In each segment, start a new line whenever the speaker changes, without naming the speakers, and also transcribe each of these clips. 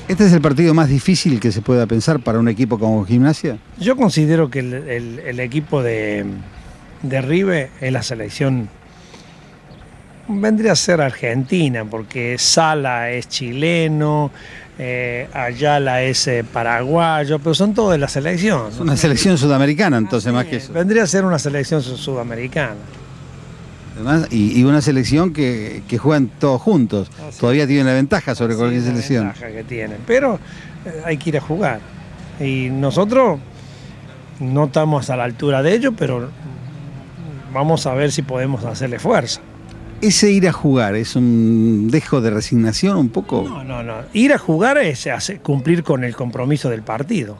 ¿Este es el partido más difícil que se pueda pensar para un equipo como Gimnasia?
Yo considero que el equipo de River es la selección, vendría a ser argentina, porque Sala es chileno, Ayala es paraguayo, pero son todos de la selección.
Es una selección sudamericana, entonces, más que eso.
Vendría a ser una selección sudamericana.
Además, y una selección que juegan todos juntos. Todavía tienen la ventaja sobre cualquier selección.
La ventaja que tienen, pero hay que ir a jugar. Y nosotros no estamos a la altura de ellos, pero vamos a ver si podemos hacerle fuerza.
¿Ese ir a jugar es un dejo de resignación un poco?
No. Ir a jugar es cumplir con el compromiso del partido.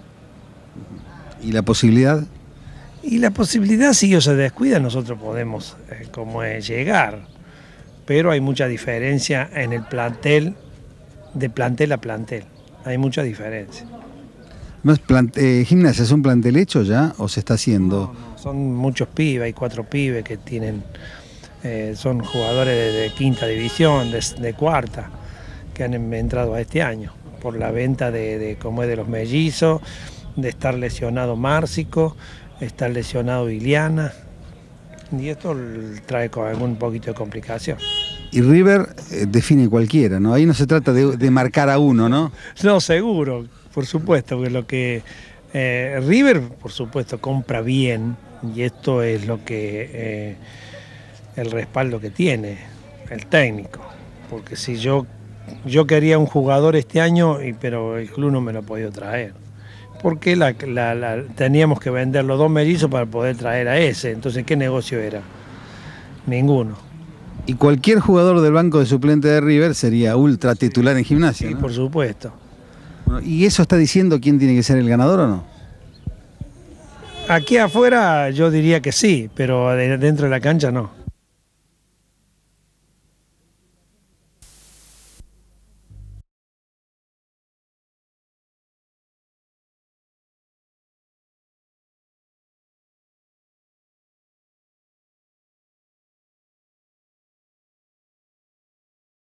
¿Y la posibilidad?
Y la posibilidad, si ellos se descuidan, nosotros podemos llegar. Pero hay mucha diferencia en el plantel, de plantel a plantel. Hay mucha diferencia.
¿Gimnasia es un plantel hecho ya o se está haciendo?
No, son muchos pibes, hay 4 pibes que tienen, son jugadores de quinta división, de cuarta, que han entrado a este año por la venta como es de los mellizos, de estar lesionado Márcico, estar lesionado Iliana, y esto trae con algún poquito de complicación.
Y River define cualquiera, ¿no? Ahí no se trata de marcar a uno, ¿no?
No, seguro, por supuesto, que lo que River, por supuesto, compra bien, y esto es lo que el respaldo que tiene el técnico, porque si yo quería un jugador este año, pero el club no me lo ha podido traer, porque teníamos que vender los 2 mellizos para poder traer a ese. Entonces, ¿qué negocio era? Ninguno.
Y cualquier jugador del banco de suplente de River sería ultra titular en Gimnasia,
Sí,
¿no?
por supuesto.
Bueno, ¿y eso está diciendo quién tiene que ser el ganador o no?
Aquí afuera yo diría que sí, pero dentro de la cancha no.